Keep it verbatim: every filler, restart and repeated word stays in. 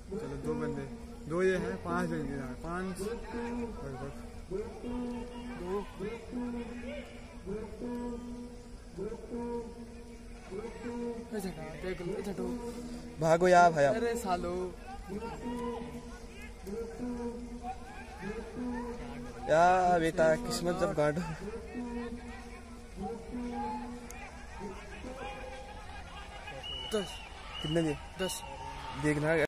चलो दो बंदे, दो ये हैं, पांच लेंगे यहाँ, पांच लगभग। दो भागो यार भैया। अरे सालो यार बेटा किस्मत जब गांड। दस कितने दिए? दस देखना।